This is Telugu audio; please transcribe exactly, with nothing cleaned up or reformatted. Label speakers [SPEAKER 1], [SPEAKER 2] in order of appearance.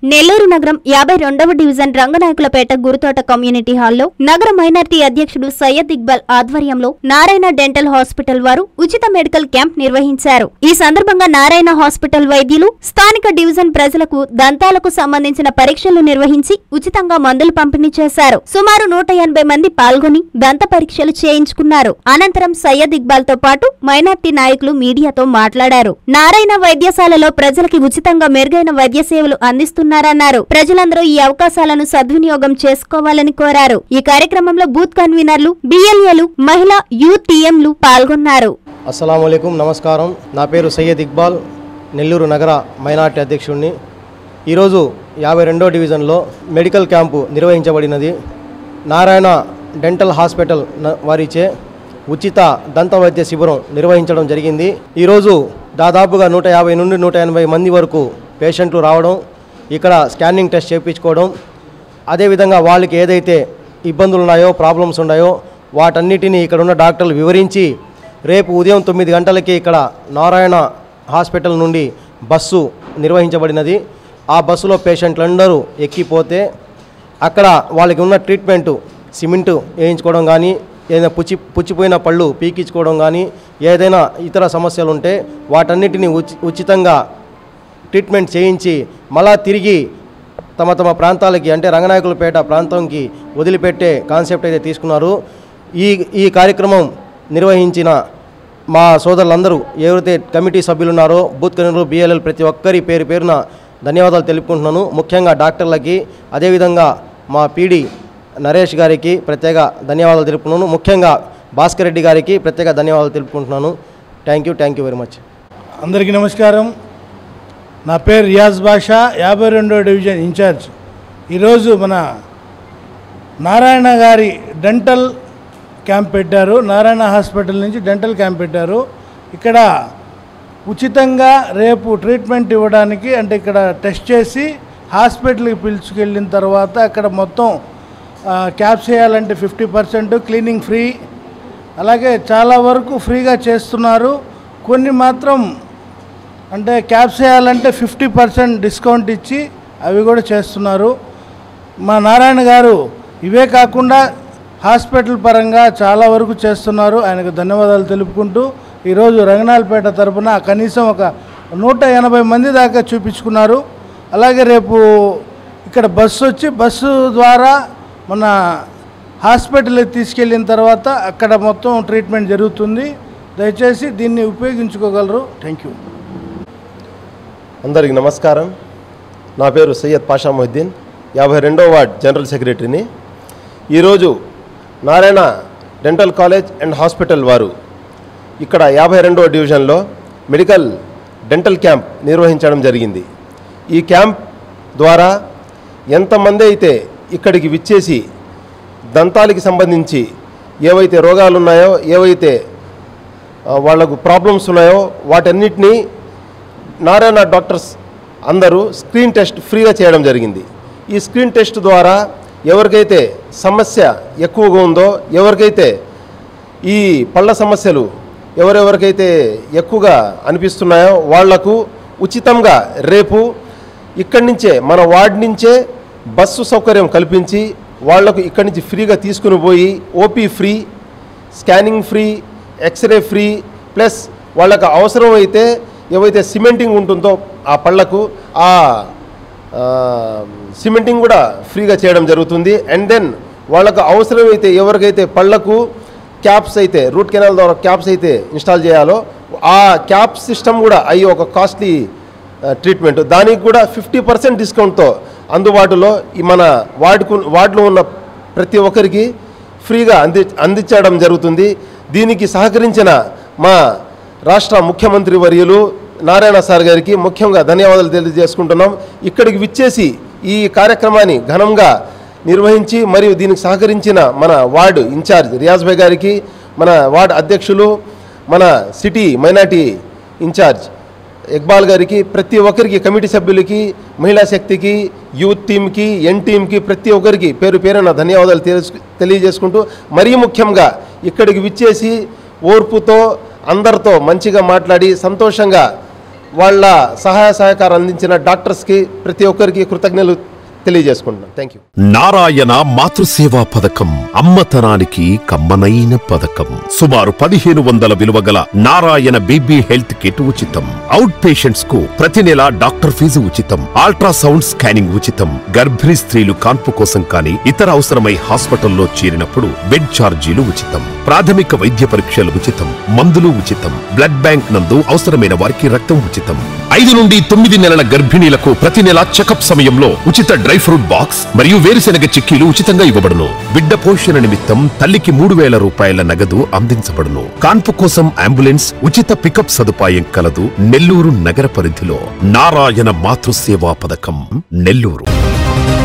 [SPEAKER 1] నెల్లూరు నగరం యాభై రెండవ డివిజన్ రంగనాయకులపేట గురుతోట కమ్యూనిటీ హాల్లో నగర మైనార్టీ అధ్యక్షుడు సయ్యద్ ఇక్బాల్ ఆధ్వర్యంలో నారాయణ డెంటల్ హాస్పిటల్ వారు ఉచిత మెడికల్ క్యాంప్ నిర్వహించారు. ఈ సందర్భంగా నారాయణ హాస్పిటల్ వైద్యులు స్థానిక డివిజన్ ప్రజలకు దంతాలకు సంబంధించిన పరీక్షలు నిర్వహించి ఉచితంగా మందులు పంపిణీ చేశారు. సుమారు నూట ఎనభై మంది పాల్గొని దంత పరీక్షలు చేయించుకున్నారు. అనంతరం సయ్యద్ ఇక్బాల్ తో పాటు మైనార్టీ నాయకులు మీడియాతో మాట్లాడారు. నారాయణ వైద్యశాలలో ప్రజలకి ఉచితంగా మెరుగైన వైద్య సేవలు అందిస్తున్నారన్నారు. ప్రజలందరూ ఈ అవకాశాలను సద్వినియోగం చేసుకోవాలని కోరారు. ఈ కార్యక్రమంలో బూత్ కన్వీనర్లు, బిఎల్ఏలు, మహిళా యూత్ టీఎంలు పాల్గొన్నారు.
[SPEAKER 2] అస్సలాము అలైకుం, నమస్కారం. నా పేరు సయ్యద్ ఇక్బాల్, నెల్లూరు నగర మైనార్టీ అధ్యక్షుడిని. ఈరోజు యాభై రెండో డివిజన్లో మెడికల్ క్యాంపు నిర్వహించబడినది. నారాయణ డెంటల్ హాస్పిటల్ వారిచే ఉచిత దంత వైద్య శిబిరం నిర్వహించడం జరిగింది. ఈరోజు దాదాపుగా నూట యాభై నుండి నూట ఎనభై మంది వరకు పేషెంట్లు రావడం, ఇక్కడ స్కానింగ్ టెస్ట్ చేయించుకోవడం, అదేవిధంగా వాళ్ళకి ఏదైతే ఇబ్బందులు ఉన్నాయో, ప్రాబ్లమ్స్ ఉన్నాయో వాటన్నిటినీ ఇక్కడ ఉన్న డాక్టర్లు వివరించి రేపు ఉదయం తొమ్మిది గంటలకి ఇక్కడ నారాయణ హాస్పిటల్ నుండి బస్సు నిర్వహించబడినది. ఆ బస్సులో పేషెంట్లందరూ ఎక్కిపోతే అక్కడ వాళ్ళకి ఉన్న ట్రీట్మెంటు సిమెంటు వేయించుకోవడం కానీ, ఏదైనా పుచ్చి పుచ్చిపోయిన పళ్ళు పీకించుకోవడం కానీ, ఏదైనా ఇతర సమస్యలు ఉంటే వాటన్నిటిని ఉచి ఉచితంగా ట్రీట్మెంట్ చేయించి మళ్ళా తిరిగి తమ తమ ప్రాంతాలకి, అంటే రంగనాయకులపేట ప్రాంతంకి వదిలిపెట్టే కాన్సెప్ట్ అయితే తీసుకున్నారు. ఈ ఈ కార్యక్రమం నిర్వహించిన మా సోదరులందరూ, ఎవరైతే కమిటీ సభ్యులు ఉన్నారో, బూత్ కన్వీనర్లు, బిఎల్ఎల్, ప్రతి ఒక్కరి పేరు పేరున ధన్యవాదాలు తెలుపుకుంటున్నాను. ముఖ్యంగా డాక్టర్లకి, అదేవిధంగా మా పీడి నరేష్ గారికి ప్రత్యేక ధన్యవాదాలు తెలుపుకున్నాను. ముఖ్యంగా భాస్కర్ రెడ్డి గారికి ప్రత్యేక ధన్యవాదాలు తెలుపుకుంటున్నాను. Thank you thank you very much.
[SPEAKER 3] అందరికీ నమస్కారం. నా పేరు రియాజ్ బాషా, యాభై రెండో డివిజన్ ఇన్ఛార్జ్. ఈరోజు మన నారాయణ గారి డెంటల్ క్యాంప్ పెట్టారు. నారాయణ హాస్పిటల్ నుంచి డెంటల్ క్యాంప్ పెట్టారు. ఇక్కడ ఉచితంగా రేపు ట్రీట్మెంట్ ఇవ్వడానికి, అంటే ఇక్కడ టెస్ట్ చేసి హాస్పిటల్కి పిలుచుకెళ్ళిన తర్వాత అక్కడ మొత్తం క్యాప్స్ చేయాలంటే ఫిఫ్టీ పర్సెంట్ క్లీనింగ్ ఫ్రీ, అలాగే చాలా వరకు ఫ్రీగా చేస్తున్నారు. కొన్ని మాత్రం అంటే క్యాప్స్ చేయాలంటే ఫిఫ్టీ పర్సెంట్ డిస్కౌంట్ ఇచ్చి అవి కూడా చేస్తున్నారు. మా నారాయణ గారు ఇవే కాకుండా హాస్పిటల్ పరంగా చాలా వరకు చేస్తున్నారు. ఆయనకు ధన్యవాదాలు తెలుపుకుంటూ ఈరోజు రంగనాయకులపేట తరఫున కనీసం ఒక నూట ఎనభై మంది దాకా చూపించుకున్నారు. అలాగే రేపు ఇక్కడ బస్సు వచ్చి బస్సు ద్వారా మన హాస్పిటల్కి తీసుకెళ్ళిన తర్వాత అక్కడ మొత్తం ట్రీట్మెంట్ జరుగుతుంది. దయచేసి దీన్ని ఉపయోగించుకోగలరు. Thank you.
[SPEAKER 4] అందరికీ నమస్కారం. నా పేరు సయ్యద్ పాషా మొహిద్దీన్, యాభై రెండో వార్డ్ జనరల్ సెక్రటరీని. ఈరోజు Narayana dental college and hospital వారు ఇక్కడ యాభై రెండో డివిజన్లో మెడికల్ డెంటల్ క్యాంప్ నిర్వహించడం జరిగింది. ఈ క్యాంప్ ద్వారా ఎంతమంది అయితే ఇక్కడికి విచ్చేసి దంతాలకి సంబంధించి ఏవైతే రోగాలు ఉన్నాయో, ఏవైతే వాళ్లకు ప్రాబ్లమ్స్ ఉన్నాయో వాటన్నిటినీ నారాయణ డాక్టర్స్ అందరూ స్క్రీన్ టెస్ట్ ఫ్రీగా చేయడం జరిగింది. ఈ స్క్రీన్ టెస్ట్ ద్వారా ఎవరికైతే సమస్య ఎక్కువగా ఉందో, ఎవరికైతే ఈ పళ్ళ సమస్యలు ఎవరెవరికైతే ఎక్కువగా అనిపిస్తున్నాయో వాళ్లకు ఉచితంగా రేపు ఇక్కడి నుంచే, మన వార్డు నుంచే బస్సు సౌకర్యం కల్పించి వాళ్లకు ఇక్కడి నుంచి ఫ్రీగా తీసుకుని పోయి OP free, scanning free, x ray free, plus వాళ్ళకు అవసరమైతే ఏవైతే సిమెంటింగ్ ఉంటుందో ఆ పళ్ళకు ఆ సిమెంటింగ్ కూడా ఫ్రీగా చేయడం జరుగుతుంది. అండ్ దెన్ వాళ్ళకు అవసరమైతే ఎవరికైతే పళ్ళకు క్యాప్స్ అయితే, రూట్ కెనాల్ ద్వారా క్యాప్స్ అయితే ఇన్స్టాల్ చేయాలో ఆ క్యాప్ సిస్టమ్ కూడా అయ్యి ఒక కాస్ట్లీ ట్రీట్మెంట్, దానికి కూడా ఫిఫ్టీ పర్సెంట్ డిస్కౌంట్తో అందుబాటులో ఈ మన వార్డుకు వార్డులో ఉన్న ప్రతి ఒక్కరికి ఫ్రీగా అంది అందించడం జరుగుతుంది. దీనికి సహకరించిన మా రాష్ట్ర ముఖ్యమంత్రి వర్యులు నారాయణ సార్ గారికి ముఖ్యంగా ధన్యవాదాలు తెలియజేసుకుంటున్నాం. ఇక్కడికి విచ్చేసి ఈ కార్యక్రమాన్ని ఘనంగా నిర్వహించి మరియు దీనికి సహకరించిన మన వార్డు ఇన్ఛార్జ్ రియాజ్ భాయ్ గారికి, మన వార్డు అధ్యక్షులు, మన సిటీ మైనార్టీ ఇన్ఛార్జ్ ఇక్బాల్ గారికి, ప్రతి ఒక్కరికి, కమిటీ సభ్యులకి, మహిళా శక్తికి, యూత్ టీమ్కి, ఎన్ టీమ్కి, ప్రతి ఒక్కరికి పేరు పేరున ధన్యవాదాలు తెలియజేసుకుంటూ మరీ ముఖ్యంగా ఇక్కడికి విచ్చేసి ఓర్పుతో అందరితో మంచిగా మాట్లాడి సంతోషంగా వాళ్ళ సహాయ సహకారం అందించిన డాక్టర్స్కి ప్రతి ఒక్కరికి కృతజ్ఞతలు తెలియజేసుకుంటున్నాను. Thank you.
[SPEAKER 5] నారాయణ మాతృసేవా పథకం అమ్మతనానికి కమ్మనైన పథకం. సుమారు పదిహేను వందల విలువ గల నారాయణ బేబీ హెల్త్ కిట్ ఉచితం. అవుట్ పేషెంట్స్ కు ప్రతి నెల డాక్టర్ ఫీజు ఉచితం. అల్ట్రాసౌండ్ స్కానింగ్ ఉచితం. గర్భిణీ స్త్రీలు కాన్పు కోసం కానీ ఇతర అవసరమై హాస్పిటల్లో చేరినప్పుడు బెడ్ ఛార్జీలు ఉచితం. ప్రాథమిక వైద్య పరీక్షలు ఉచితం. మందులు ఉచితం. బ్లడ్ బ్యాంక్ నందు అవసరమైన వారికి రక్తం ఉచితం. ఐదు నుండి తొమ్మిది నెలల గర్భిణీలకు ప్రతి నెల చెకప్ సమయంలో ఉచిత డ్రై ఫ్రూట్ బాక్స్ మరియు వేరుశెనగ చిక్కీలు ఉచితంగా ఇవ్వబడును. బిడ్డ పోషణ నిమిత్తం తల్లికి మూడు వేల రూపాయల నగదు అందించబడును. కాన్పు కోసం అంబులెన్స్ ఉచిత పికప్ సదుపాయం కలదు. నెల్లూరు నగర పరిధిలో నారాయణ మాతృసేవా పథకం, నెల్లూరు.